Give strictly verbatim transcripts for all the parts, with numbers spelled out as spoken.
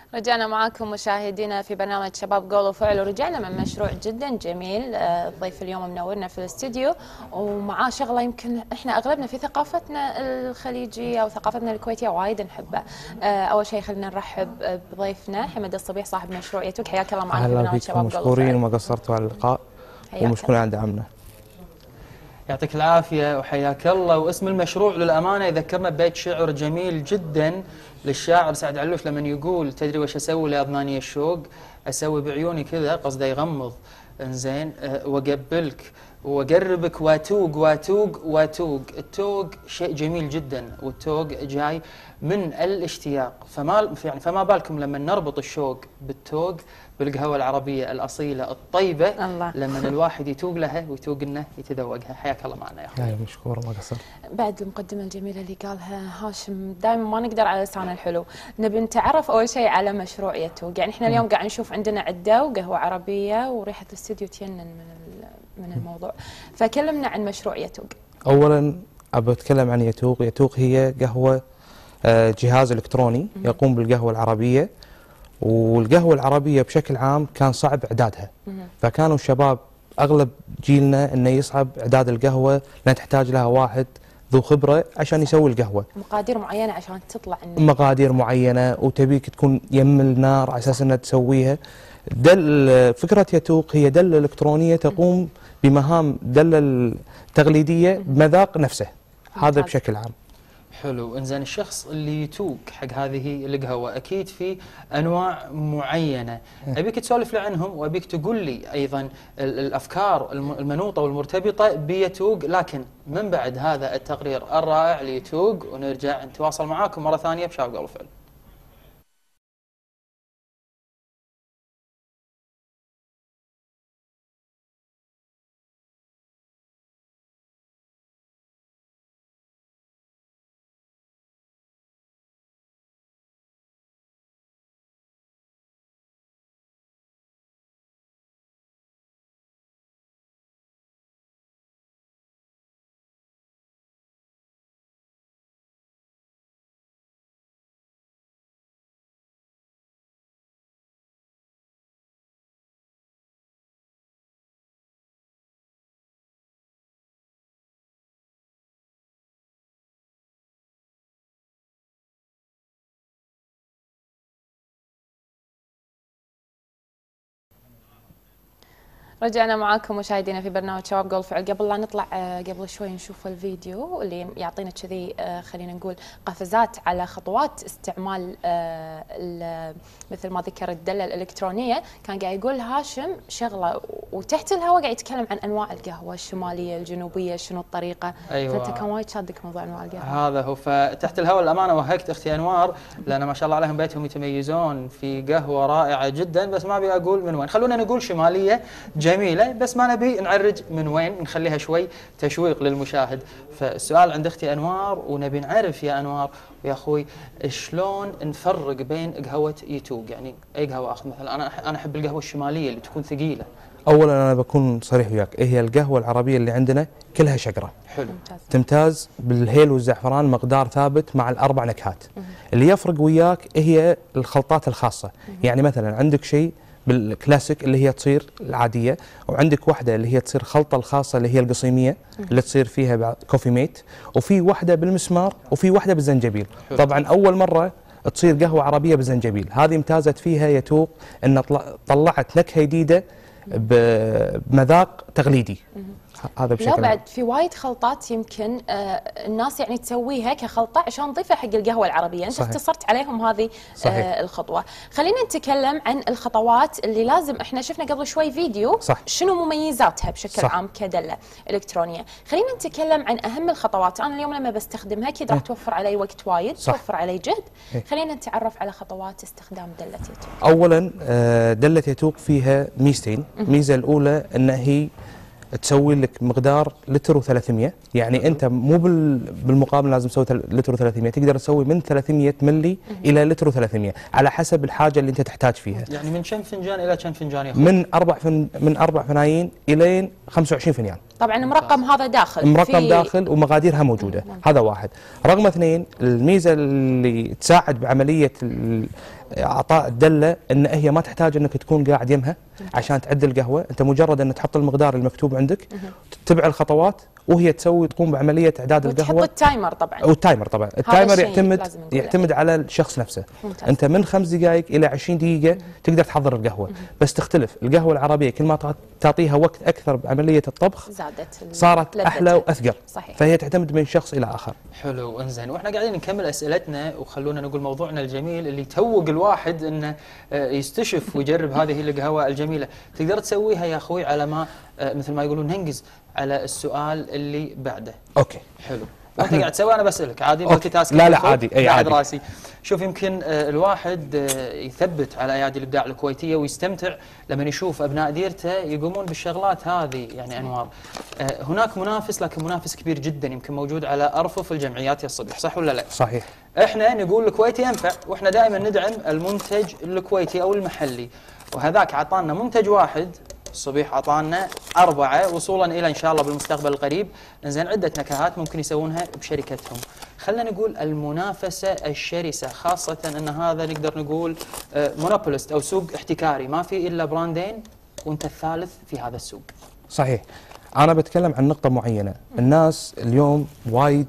رجعنا معاكم مشاهدينا في برنامج شباب قول وفعل، ورجعنا من مشروع جدا جميل. الضيف اليوم منورنا في الاستديو ومعاه شغله يمكن احنا اغلبنا في ثقافتنا الخليجيه او ثقافتنا الكويتيه وايد نحبها. اول شيء خلينا نرحب بضيفنا حمد الصبيح صاحب مشروع يتوك. حياك الله معنا في برنامج شباب قول وفعل. مشكورين وما قصرتوا على اللقاء ومشكورين على دعمنا. يعطيك العافية وحياك الله. واسم المشروع للأمانة يذكرنا ببيت شعر جميل جدا للشاعر سعد علوش لمن يقول: تدري وش أسوي لأضناني الشوق؟ أسوي بعيوني كذا، قصده يغمض، انزين أه وأقبلك وأقربك واتوق واتوق واتوق. التوق شيء جميل جدا، والتوق جاي من الاشتياق، فما يعني فما بالكم لما نربط الشوق بالتوق بالقهوة العربية الأصيلة الطيبة الله. لما الواحد يتوق لها ويتوق انه يتذوقها. حياك الله معنا يا اخوي. ايوه مشكور ما قصرت. بعد المقدمة الجميلة اللي قالها هاشم، دائما ما نقدر على لسانه الحلو. نبي نتعرف اول شيء على مشروع يتوق. يعني احنا اليوم قاعد نشوف عندنا عدة وقهوة عربية وريحة الاستديو تينن من من الموضوع، فكلمنا عن مشروع يتوق. اولا ابى اتكلم عن يتوق. يتوق هي قهوة جهاز الكتروني يقوم بالقهوة العربية، والقهوة العربية بشكل عام كان صعب إعدادها، فكانوا الشباب أغلب جيلنا أنه يصعب إعداد القهوة لأن تحتاج لها واحد ذو خبرة عشان يسوي القهوة، مقادير معينة عشان تطلع النار. مقادير معينة وتبيك تكون يم النار على أساس أنها تسويها. دل فكرة يتوق هي دلة إلكترونية تقوم بمهام دلة التقليدية بمذاق نفسه. هذا بشكل عام. حلو. انزين الشخص اللي يتوق حق هذه القهوة اكيد في انواع معينة، ابيك تسولف لي عنهم وابيك تقول لي ايضا الافكار المنوطة والمرتبطة بيتوق، لكن من بعد هذا التقرير الرائع ليتوق ونرجع نتواصل معاكم مرة ثانية بشباب قول وفعل. رجعنا معاكم مشاهدينا في برنامج شباب قول وفعل. قبل لا نطلع قبل شوي نشوف الفيديو اللي يعطينا كذي خلينا نقول قفزات على خطوات استعمال مثل ما ذكر الدلة الإلكترونية. كان قاعد يقول هاشم شغلة وتحت الهواء قاعد يتكلم عن أنواع القهوة الشمالية الجنوبية شنو الطريقة. أيوة. فأنت كان وايد شادك موضوع أنواع القهوة. هذا هو. فتحت الهواء الأمانة وهكت أختي أنوار، لأن ما شاء الله عليهم بيتهم يتميزون في قهوة رائعة جدا، بس ما أبي أقول من وين. خلونا نقول شمالية جميلة، بس ما نبي نعرج من وين، نخليها شوي تشويق للمشاهد. فالسؤال عند اختي انوار ونبي نعرف يا انوار ويا اخوي شلون نفرق بين قهوة يتوق؟ يعني اي قهوة اخذ مثلا؟ انا انا احب القهوة الشمالية اللي تكون ثقيلة. اولا انا بكون صريح وياك، هي القهوة العربية اللي عندنا كلها شقرة. حلو. ممتاز. تمتاز بالهيل والزعفران مقدار ثابت مع الاربع نكهات. اللي يفرق وياك هي الخلطات الخاصة. يعني مثلا عندك شيء بالكلاسيك اللي هي تصير العاديه، وعندك واحده اللي هي تصير خلطه الخاصه اللي هي القصيميه اللي تصير فيها كوفي ميت، وفي واحده بالمسمار، وفي واحده بالزنجبيل. طبعا اول مره تصير قهوه عربيه بالزنجبيل، هذه امتازت فيها يتوق ان طلعت نكهه جديده بمذاق تقليدي. هذا بشكل لا بعد في وايد خلطات يمكن آه الناس يعني تسويها كخلطه عشان نضيفها حق القهوه العربيه. انت صحيح. اختصرت عليهم هذه آه الخطوه. خلينا نتكلم عن الخطوات اللي لازم. احنا شفنا قبل شوي فيديو صح. شنو مميزاتها بشكل صح. عام كدله الكترونيه. خلينا نتكلم عن اهم الخطوات. انا اليوم لما بستخدمها اكيد راح توفر علي وقت وايد، صح. توفر علي جهد. إيه. خلينا نتعرف على خطوات استخدام دله يتوق. اولا آه دله يتوق فيها ميزتين. الميزه الاولى ان هي تسوي لك مقدار لتر وثلاثمية، يعني انت مو بالمقابل لازم تسوي لتر وثلاثمية، تقدر تسوي من ثلاثمية ملي الى لتر وثلاثمية على حسب الحاجه اللي انت تحتاج فيها. يعني من كم فنجان الى كم فنجان يا اخوي؟ من اربع فن من اربع فنايين الين خمسة وعشرين فنجان. طبعا مرقم هذا داخل مرقم داخل ومقاديرها موجوده. مم. هذا واحد. رقم اثنين، الميزه اللي تساعد بعمليه اعطاء الدله ان هي ما تحتاج انك تكون قاعد يمها عشان تعد القهوه، انت مجرد ان تحط المقدار المكتوب عندك، تتبع الخطوات وهي تسوي تقوم بعمليه اعداد القهوه. وتحط التايمر طبعا. والتايمر طبعا، التايمر يعتمد يعتمد على الشخص نفسه. ممتاز. انت من خمس دقائق الى عشرين دقيقه مم. تقدر تحضر القهوه. مم. بس تختلف القهوه العربيه كل ما تعطيها وقت اكثر بعمليه الطبخ زادت صارت احلى واثقل. صحيح. فهي تعتمد من شخص الى اخر. حلو. انزين، واحنا قاعدين نكمل اسئلتنا وخلونا نقول موضوعنا الجميل اللي يتوق الواحد انه يستشف ويجرب هذه القهوه الجميله. تقدر تسويها يا اخوي على ما مثل ما يقولون ننجز على السؤال اللي بعده. اوكي. حلو. وانت قاعد تسوي انا بسالك عادي مالتي تاسك؟ لا لا عادي، اي عادي. راسي. شوف، يمكن الواحد يثبت على ايادي الابداع الكويتيه ويستمتع لما يشوف ابناء ديرته يقومون بالشغلات هذه. يعني انوار، هناك منافس، لكن منافس كبير جدا يمكن موجود على ارفف الجمعيات يا الصبح، صح ولا لا؟ صحيح. احنا نقول الكويتي ينفع، واحنا دائما ندعم المنتج الكويتي او المحلي، وهذاك عطانا منتج واحد، الصبيح عطانا أربعة وصولا إلى إن شاء الله بالمستقبل القريب. إنزين، عدة نكهات ممكن يسوونها بشركتهم. خلينا نقول المنافسة الشرسة، خاصة أن هذا نقدر نقول مونوبولست أو سوق احتكاري، ما في إلا براندين وأنت الثالث في هذا السوق. صحيح. أنا بتكلم عن نقطة معينة. الناس اليوم وايد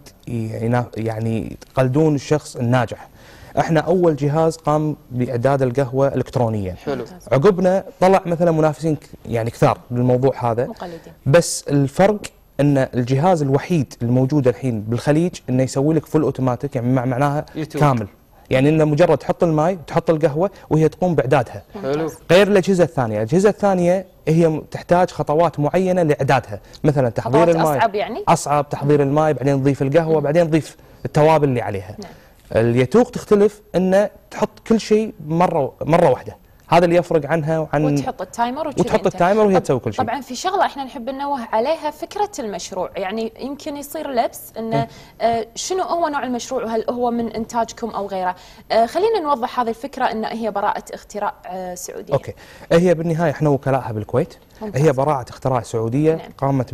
يعني يقلدون الشخص الناجح. احنا اول جهاز قام باعداد القهوه الكترونيا. حلو. عقبنا طلع مثلا منافسين يعني كثار بالموضوع هذا مقلدين. بس الفرق ان الجهاز الوحيد الموجود الحين بالخليج انه يسوي لك فول اوتوماتيك، يعني معناها يوتيوب. كامل، يعني انه مجرد تحط الماء وتحط القهوه وهي تقوم باعدادها. حلو. غير الاجهزه الثانيه، الاجهزه الثانيه هي تحتاج خطوات معينه لاعدادها، مثلا تحضير الماء اصعب، يعني اصعب تحضير الماء، بعدين نضيف القهوه، بعدين نضيف التوابل اللي عليها. نعم. اليتوق تختلف انه تحط كل شيء مره مره واحده، هذا اللي يفرق عنها وعن وتحط التايمر وتحط التايمر وهي تسوي كل شيء. طبعا في شغله احنا نحب ننوه عليها، فكره المشروع. يعني يمكن يصير لبس انه آه شنو هو نوع المشروع، وهل هو من انتاجكم او غيره. آه خلينا نوضح هذه الفكره ان هي براءه اختراع آه سعوديه. اوكي. هي بالنهايه احنا وكلائها بالكويت. ممتاز. هي براءه اختراع سعوديه. نعم. قامت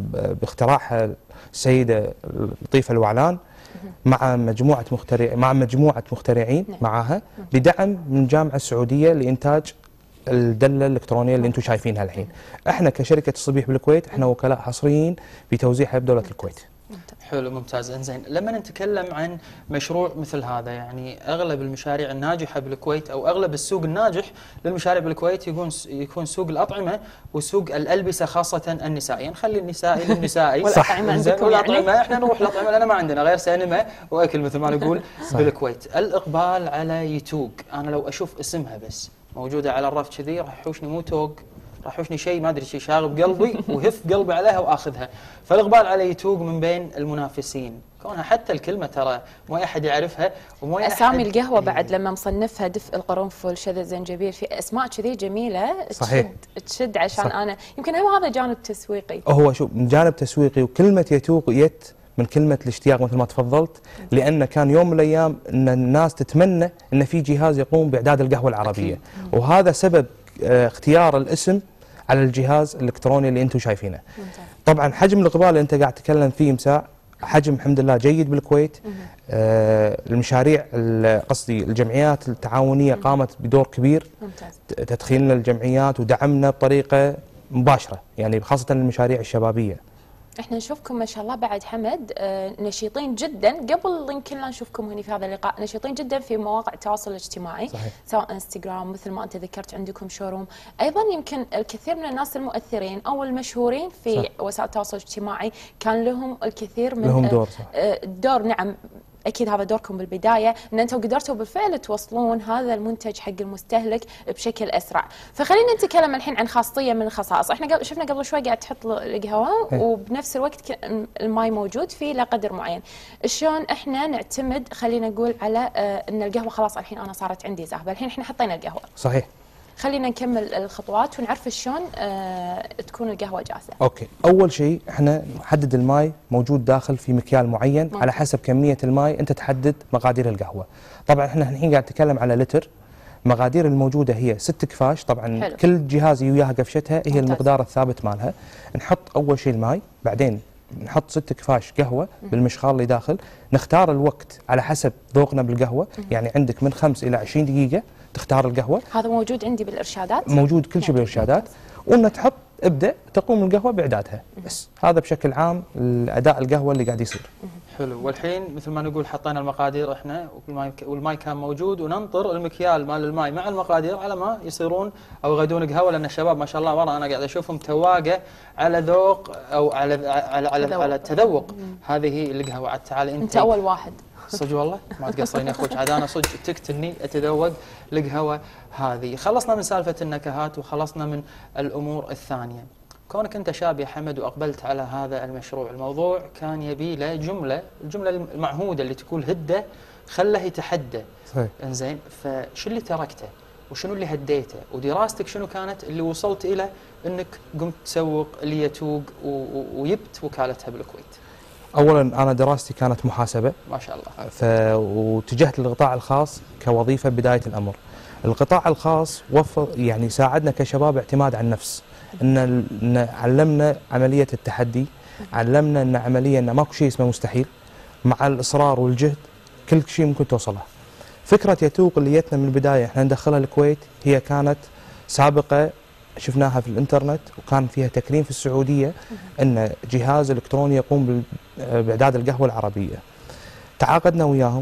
باختراعها السيده لطيفه الوعلان مع مجموعة مخترع مع مجموعة مخترعين. نعم. معها بدعم من الجامعة السعودية لإنتاج الدلة الإلكترونية اللي أنتم شايفينها الحين. احنا كشركة الصبيح بالكويت احنا وكلاء حصريين بتوزيعها بدولة الكويت. حلو. ممتاز. انزين، لما نتكلم عن مشروع مثل هذا، يعني اغلب المشاريع الناجحه بالكويت او اغلب السوق الناجح للمشاريع بالكويت يكون يكون سوق الاطعمه وسوق الالبسه، خاصه النسائي. يعني نخلي النسائي للنسائي. والاطعمه عندكم والاطعمه يعني؟ احنا نروح الاطعمه لان ما عندنا غير سينما واكل مثل ما نقول بالكويت. الاقبال على يتوق، انا لو اشوف اسمها بس موجوده على الرف كذي راح يحوشني مو توق، راح يحوشني شيء ما ادري شيء شاغب قلبي وهف قلبي عليها واخذها. فالاقبال على يتوق من بين المنافسين، كونها حتى الكلمه ترى مو اي احد يعرفها ومو اسامي القهوه بعد لما مصنفها دفء القرنفل شذا الزنجبيل، في اسماء كذي جميله. صحيح. تشد تشد عشان صح. انا يمكن هو هذا جانب تسويقي. هو شوف، من جانب تسويقي، وكلمه يتوق يت من كلمه الاشتياق مثل ما تفضلت، لان كان يوم من الايام ان الناس تتمنى ان في جهاز يقوم باعداد القهوه العربيه. أكيد. وهذا سبب اختيار الاسم على الجهاز الالكتروني اللي انتم شايفينه. ممتاز. طبعا حجم الاقبال اللي انت قاعد تتكلم فيه مساء حجم الحمد لله جيد بالكويت. آه المشاريع قصدي الجمعيات التعاونيه مم. قامت بدور كبير. ممتاز. تدخيلنا الجمعيات ودعمنا بطريقه مباشره، يعني خاصه المشاريع الشبابيه. احنا نشوفكم ما شاء الله بعد حمد آه نشيطين جدا، قبل يمكن لا نشوفكم هنا في هذا اللقاء، نشيطين جدا في مواقع التواصل الاجتماعي. صحيح. سواء انستغرام مثل ما انت ذكرت عندكم شوروم، ايضا يمكن الكثير من الناس المؤثرين او المشهورين في صح. وسائل التواصل الاجتماعي كان لهم الكثير من لهم دور. صح. آه دور. نعم، اكيد هذا دوركم بالبدايه، ان انتم قدرتوا بالفعل توصلون هذا المنتج حق المستهلك بشكل اسرع. فخلينا نتكلم الحين عن خاصيه من الخصائص. احنا قبل شفنا قبل شوي قاعد تحط القهوه وبنفس الوقت الماي موجود فيه لقدر معين. شلون احنا نعتمد خلينا نقول على آه ان القهوه خلاص الحين انا صارت عندي ذاهبه، الحين احنا حطينا القهوه. صحيح. خلينا نكمل الخطوات ونعرف شلون آه تكون القهوه جاهزه. اوكي، اول شيء احنا نحدد الماي موجود داخل في مكيال معين. ممكن. على حسب كميه الماي انت تحدد مقادير القهوه. طبعا احنا الحين قاعد نتكلم على لتر، المقادير الموجوده هي ست كفاش طبعا. حلو. كل جهاز وياها قفشتها، هي ممتاز. المقدار الثابت مالها. نحط اول شيء الماء، بعدين نحط ست كفاش قهوه بالمشخار اللي داخل. نختار الوقت على حسب ذوقنا بالقهوه، يعني عندك من خمس الى عشرين دقيقه تختار القهوه. هذا موجود عندي بالارشادات؟ موجود كل شيء بالارشادات. وان تحط ابدا تقوم القهوه باعدادها. بس هذا بشكل عام الاداء القهوه اللي قاعد يصير. حلو. والحين مثل ما نقول حطينا المقادير احنا والماي والماي كان موجود، وننطر المكيال مال الماي مع المقادير على ما يصيرون او يغدون قهوه، لان الشباب ما شاء الله ورا انا قاعد اشوفهم تواقه على ذوق او على على على, تذوق. على التذوق هذه القهوه. عاد تعال انت انت اول واحد. صدق والله ما تقصرين يا اخوك، عاد انا صدق تقتلني اتذوق القهوه هذه. خلصنا من سالفه النكهات وخلصنا من الامور الثانيه. كونك انت شاب يا حمد واقبلت على هذا المشروع، الموضوع كان يبي له جمله، الجمله المعهوده اللي تقول هده خله يتحدى. صحيح. انزين، فشو اللي تركته؟ وشنو اللي هديته؟ ودراستك شنو كانت اللي وصلت الى انك قمت تسوق اليتوق وجبت وكالتها بالكويت؟ اولا انا دراستي كانت محاسبه ما شاء الله. ف واتجهت للقطاع الخاص كوظيفه بدايه الامر. القطاع الخاص وفر يعني ساعدنا كشباب اعتماد على النفس، ان إن علمنا عمليه التحدي، علمنا ان عمليه ان ماكو شيء اسمه مستحيل، مع الاصرار والجهد كل شيء ممكن توصله. فكره يتوق اللي جتنا من البدايه احنا ندخلها الكويت، هي كانت سابقه شفناها في الانترنت وكان فيها تكريم في السعوديه ان جهاز الكتروني يقوم باعداد القهوه العربيه. تعاقدنا وياهم،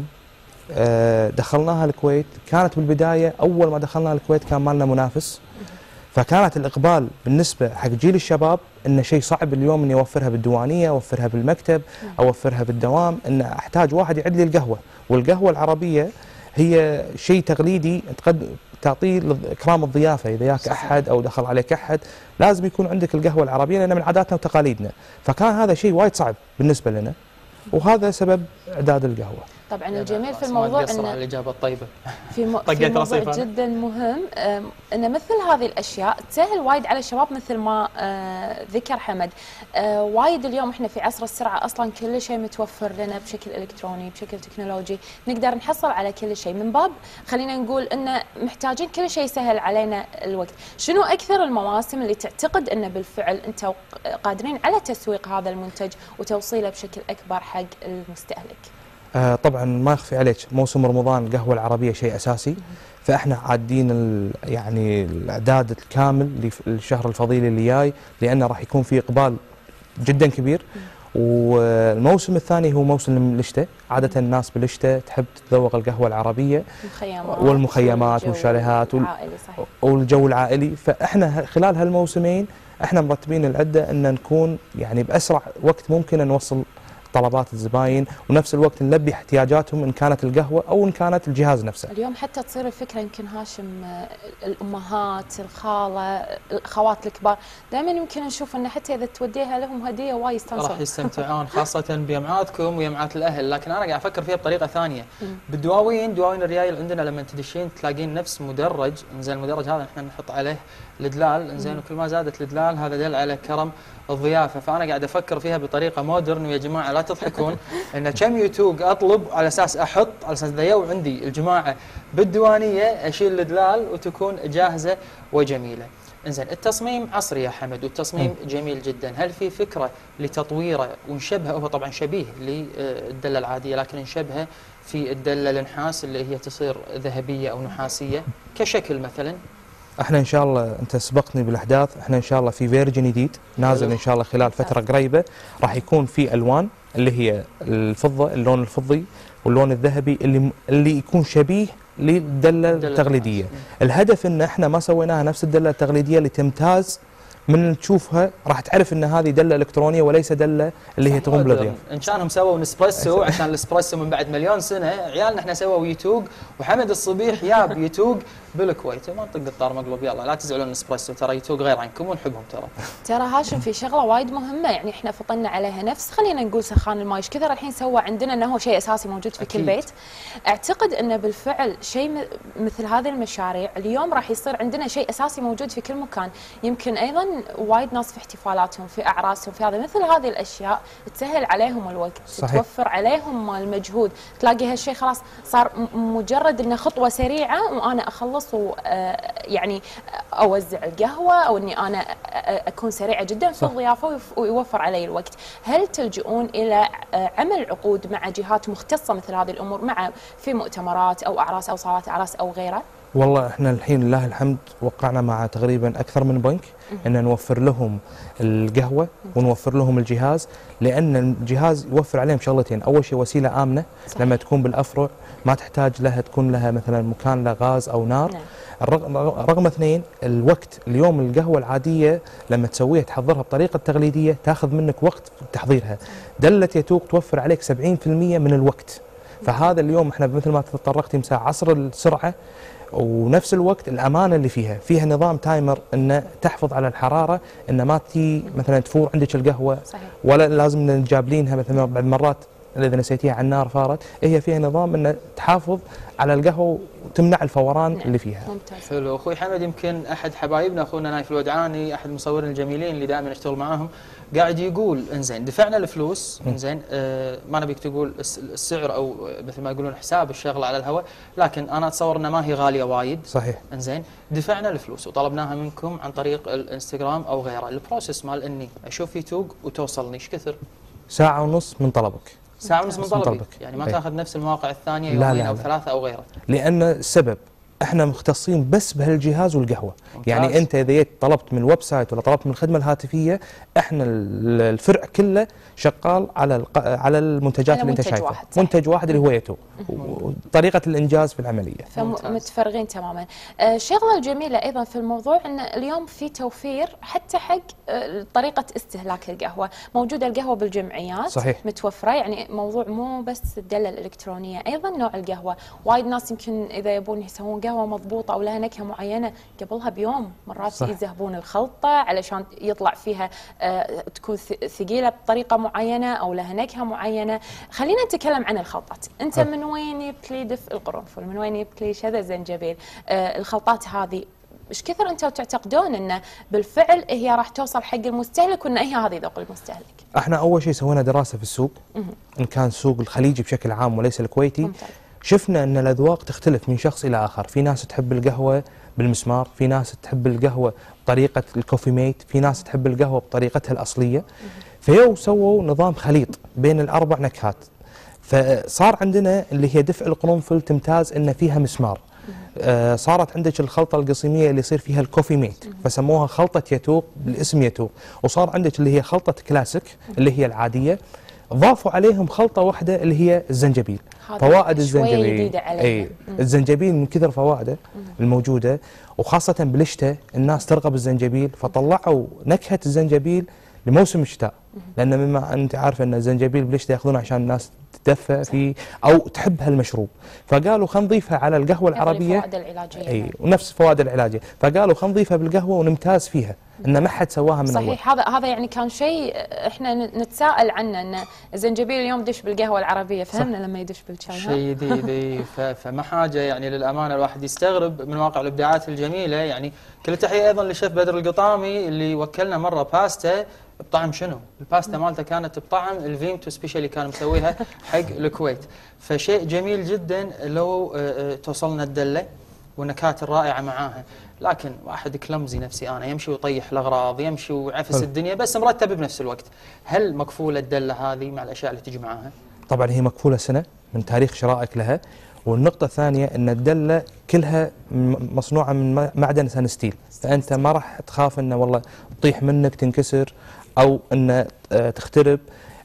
دخلناها الكويت. كانت بالبدايه اول ما دخلنا الكويت كان مالنا منافس، فكانت الاقبال بالنسبه حق جيل الشباب انه شيء صعب اليوم اني اوفرها بالديوانيه، اوفرها بالمكتب، اوفرها بالدوام، ان احتاج واحد يعد لي القهوه، والقهوه العربيه هي شيء تقليدي تقد تعطيه اكرام الضيافه، اذا جاك احد او دخل عليك احد لازم يكون عندك القهوه العربيه لان من عاداتنا وتقاليدنا، فكان هذا شيء وايد صعب بالنسبه لنا، وهذا سبب اعداد القهوه. طبعا الجميل في الموضوع ان الاجابه الطيبه في, م... في موضوع جدا مهم ان مثل هذه الاشياء تسهل وايد على الشباب مثل ما آه ذكر حمد. آه وايد اليوم احنا في عصر السرعه اصلا كل شيء متوفر لنا بشكل الكتروني بشكل تكنولوجي، نقدر نحصل على كل شيء. من باب خلينا نقول ان محتاجين كل شيء يسهل علينا الوقت. شنو اكثر المواسم اللي تعتقد ان بالفعل انتم قادرين على تسويق هذا المنتج وتوصيله بشكل اكبر حق المستهلك؟ آه طبعا ما يخفي عليك موسم رمضان القهوه العربيه شيء اساسي، فاحنا عادين يعني الاعداد الكامل للشهر الفضيل اللي جاي، لانه راح يكون في اقبال جدا كبير. والموسم الثاني هو موسم الشتاء، عاده الناس بالشتاء تحب تتذوق القهوه العربيه والمخيمات والشاليهات والجو العائلي، فاحنا خلال هالموسمين احنا مرتبين العده ان نكون يعني باسرع وقت ممكن ان نوصل طلبات الزباين، ونفس الوقت نلبي احتياجاتهم ان كانت القهوه او ان كانت الجهاز نفسه. اليوم حتى تصير الفكره يمكن هاشم الامهات، الخاله، الاخوات الكبار، دائما يمكن نشوف ان حتى اذا توديها لهم هديه وايد يستانسون. راح يستمتعون خاصه بجمعاتكم وجمعات الاهل، لكن انا قاعد افكر فيها بطريقه ثانيه. بالدواوين دواوين الريايل عندنا لما تدشين تلاقين نفس مدرج، انزين المدرج هذا احنا نحط عليه الدلال، انزين وكل ما زادت الدلال هذا دل على كرم الضيافه، فانا قاعد افكر فيها بطريقه مودرن. ويا جماعه لا تضحكون ان كم يتوق اطلب على اساس احط على اساس اذا يو عندي الجماعه بالديوانيه اشيل الدلال وتكون جاهزه وجميله. انزين التصميم عصري يا حمد والتصميم جميل جدا، هل في فكره لتطويره ونشبهه؟ هو طبعا شبيه للدله العاديه لكن نشبهه في الدله النحاس اللي هي تصير ذهبيه او نحاسيه كشكل مثلا. احنا ان شاء الله انت سبقتني بالاحداث، احنا ان شاء الله في فيرجن جديد نازل ان شاء الله خلال فتره قريبه، راح يكون في الوان اللي هي الفضه، اللون الفضي واللون الذهبي اللي اللي يكون شبيه للدله التقليديه. الهدف ان احنا ما سويناها نفس الدله التقليديه اللي تمتاز من تشوفها راح تعرف ان هذه دله الكترونيه وليس دله اللي هي تقوم بالضيافه. ان كانهم سووا نسبريسو عشان الاسبريسو من بعد مليون سنه، عيالنا احنا سووا يتوق وحمد الصبيح ياب يتوق بالكويت، ما نطق الطار مقلوب. يلا لا تزعلون نسبريسو، ترى يتوق غير عنكم ونحبهم ترى. ترى هاشم في شغله وايد مهمه يعني احنا فطنا عليها، نفس خلينا نقول سخان الماي، ايش كثر الحين سوى عندنا انه هو شيء اساسي موجود في أكيد. كل بيت. اعتقد انه بالفعل شيء مثل هذه المشاريع اليوم راح يصير عندنا شيء اساسي موجود في كل مكان. يمكن ايضا وايد ناس في احتفالاتهم في اعراسهم في هذا مثل هذه الاشياء تسهل عليهم الوقت، صحيح. توفر عليهم المجهود، تلاقي هالشيء خلاص صار مجرد انه خطوه سريعه وانا اخلص اخلص ويعني اوزع القهوه او اني انا اكون سريعه جدا في الضيافه ويوفر علي الوقت. هل تلجؤون الى عمل عقود مع جهات مختصه مثل هذه الامور، مع في مؤتمرات او اعراس او صالات اعراس او غيره؟ والله احنا الحين لله الحمد وقعنا مع تقريبا اكثر من بنك ان نوفر لهم القهوه ونوفر لهم الجهاز، لان الجهاز يوفر عليهم شغلتين، اول شيء وسيله امنه صحيح. لما تكون بالافرع ما تحتاج لها تكون لها مثلا مكان له غاز او نار. نعم. الرقم رقم اثنين الوقت، اليوم القهوه العاديه لما تسويها تحضرها بطريقه تقليديه تاخذ منك وقت في تحضيرها، دله يتوق توفر عليك سبعين بالمئة من الوقت. فهذا اليوم احنا مثل ما تطرقتي مساء عصر السرعه، ونفس الوقت الامانه اللي فيها، فيها نظام تايمر انه تحفظ على الحراره، انه ما تي مثلا تفور عندك القهوه صحيح. ولا لازم نجابلينها مثلا بعض مرات اذا نسيتيها على النار فارت، هي فيها نظام انه تحافظ على القهوه وتمنع الفوران نعم. اللي فيها. ممتاز. حلو. اخوي حمد يمكن احد حبايبنا اخونا نايف الودعاني احد المصورين الجميلين اللي دائما اشتغل معاهم قاعد يقول انزين دفعنا الفلوس انزين آه ما نبيك تقول السعر او مثل ما يقولون حساب الشغله على الهواء، لكن انا اتصور انها ما هي غاليه وايد صحيح. انزين دفعنا الفلوس وطلبناها منكم عن طريق الانستغرام او غيره، البروسيس مال اني اشوف يتوق وتوصلني ايش كثر؟ ساعه ونص من طلبك. ساعة ونص من طلبك، يعني ما أي. تاخذ نفس المواقع الثانية يومين لا لا أو لا. ثلاثة أو غيره. لأن السبب احنا مختصين بس بهالجهاز والقهوة. ممتاز. يعني أنت إذا طلبت من الويب سايت ولا طلبت من الخدمة الهاتفية، احنا الفرع كله شغال على على المنتجات اللي أنت شايفها. واحد منتج واحد اللي هو يتوق، وطريقة الإنجاز في العملية. فمتفرغين تماما. الشغلة الجميلة أيضا في الموضوع أن اليوم في توفير حتى حق طريقة استهلاك القهوة، موجودة القهوة بالجمعيات صحيح. متوفرة، يعني موضوع مو بس الدلة الإلكترونية، أيضا نوع القهوة. وايد ناس يمكن إذا يبون يسوون قهوة مضبوطة أو لها نكهة معينة قبلها بيوم مرات صح. يذهبون الخلطة علشان يطلع فيها آه تكون ثقيلة بطريقة معينة أو لها نكهة معينة. خلينا نتكلم عن الخلطات. أنت من وين جبت لي دفء القرنفل؟ من وين جبت لي شذا الزنجبيل؟ آه الخلطات هذه ايش كثر انتم تعتقدون انه بالفعل هي راح توصل حق المستهلك وان هي هذه ذوق المستهلك؟ احنا اول شيء سوينا دراسه في السوق ان كان السوق الخليجي بشكل عام وليس الكويتي. ممتاز. شفنا ان الاذواق تختلف من شخص الى اخر، في ناس تحب القهوه بالمسمار، في ناس تحب القهوه بطريقه الكوفي ميت، في ناس تحب القهوه بطريقتها الاصليه. فيو سووا نظام خليط بين الاربع نكهات، فصار عندنا اللي هي دفء القرنفل تمتاز ان فيها مسمار. آه صارت عندك الخلطه القصيميه اللي يصير فيها الكوفي ميت فسموها خلطه يتوق بالاسم يتوق، وصار عندك اللي هي خلطه كلاسيك اللي هي العاديه، ضافوا عليهم خلطه واحده اللي هي الزنجبيل. فوائد الزنجبيل اي الزنجبيل من كثر فوائده الموجوده وخاصه بالشتاء الناس ترغب الزنجبيل، فطلعوا نكهه الزنجبيل لموسم الشتاء، لان مما انت عارفه ان الزنجبيل بالشتاء ياخذونه عشان الناس تدفى فيه او تحب هالمشروب، فقالوا خلينا نضيفها على القهوه العربيه الفوائد العلاجيه اي ونفس الفوائد العلاجيه، فقالوا خلينا نضيفها بالقهوه ونمتاز فيها ان ما حد سواها من اول. صحيح. هذا هذا يعني كان شيء احنا نتساءل عنه، ان الزنجبيل اليوم دش بالقهوه العربيه، فهمنا لما يدش بالشاي شيء ذي ذي فما حاجه يعني للامانه الواحد يستغرب من واقع الابداعات الجميله. يعني كل التحيه ايضا للشيف بدر القطامي اللي وكلنا مره باستا بطعم شنو؟ الباستا مالته كانت بطعم الفيمتو سبيشالي كان مسويها حق الكويت، فشيء جميل جدا لو توصلنا الدله والنكهات الرائعه معاها. لكن واحد كلمزي نفسي انا يمشي ويطيح الاغراض، يمشي ويعفس الدنيا بس مرتب بنفس الوقت، هل مكفوله الدله هذه مع الاشياء اللي تجي معاها؟ طبعا هي مكفوله سنه من تاريخ شرائك لها، والنقطه الثانيه ان الدله كلها مصنوعه من معدن سانستيل، فانت ما راح تخاف انه والله تطيح منك تنكسر او ان تخترب.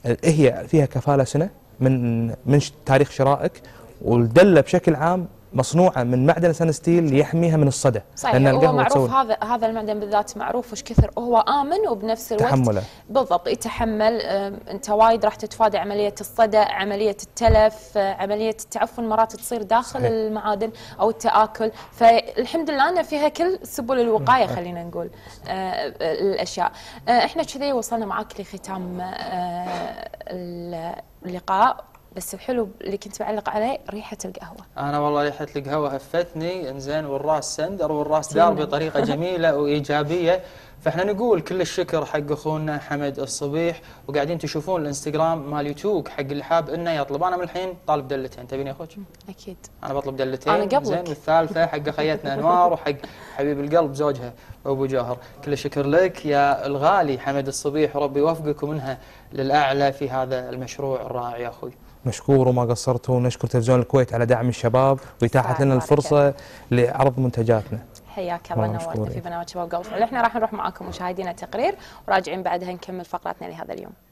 هي فيها كفاله سنه من من تاريخ شرائك، والدله بشكل عام مصنوعه من معدن سانستيل يحميها من الصدى. صحيح. لان هو معروف هذا هذا المعدن بالذات معروف وش كثر هو امن وبنفس الوقت تحمله بالضبط يتحمل. انت وايد راح تتفادى عمليه الصدى، عمليه التلف، عمليه التعفن مرات تصير داخل صحيح. المعادن او التاكل، فالحمد لله ان فيها كل سبل الوقايه خلينا نقول آه الاشياء. آه احنا كذي وصلنا معاك لختام آه اللقاء. بس الحلو اللي كنت بعلق عليه ريحه القهوه. انا والله ريحه القهوه هفتني، انزين والراس سندر والراس دار بطريقه جميله وايجابيه. فاحنا نقول كل الشكر حق اخونا حمد الصبيح، وقاعدين تشوفون الانستغرام مال يوتيوب حق اللي حاب انه يطلب. انا من الحين طالب دلتين، تبيني يا اخوك؟ اكيد انا بطلب دلتين. انا قبلك. زين، والثالثه حق خيتنا انوار وحق حبيب القلب زوجها ابو جوهر. كل الشكر لك يا الغالي حمد الصبيح، وربي يوفقك ومنها للاعلى في هذا المشروع الرائع يا اخوي. مشكور وما قصرتوا. ونشكر تلفزيون الكويت على دعم الشباب وإتاحة لنا الفرصة لعرض منتجاتنا. حياك الله، نورتنا في برنامج شباب قلب. احنا راح نروح معاكم مشاهدينا تقرير، وراجعين بعدها نكمل فقراتنا لهذا اليوم.